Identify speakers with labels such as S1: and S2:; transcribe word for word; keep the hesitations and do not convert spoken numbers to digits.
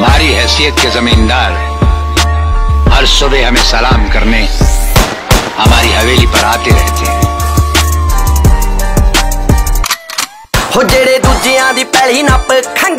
S1: तुम्हारी हैसियत के जमींदार हर सुबह हमें सलाम करने हमारी हवेली पर आते रहते हैं।
S2: हो जेड़े दूजियां दी पैली नप खंग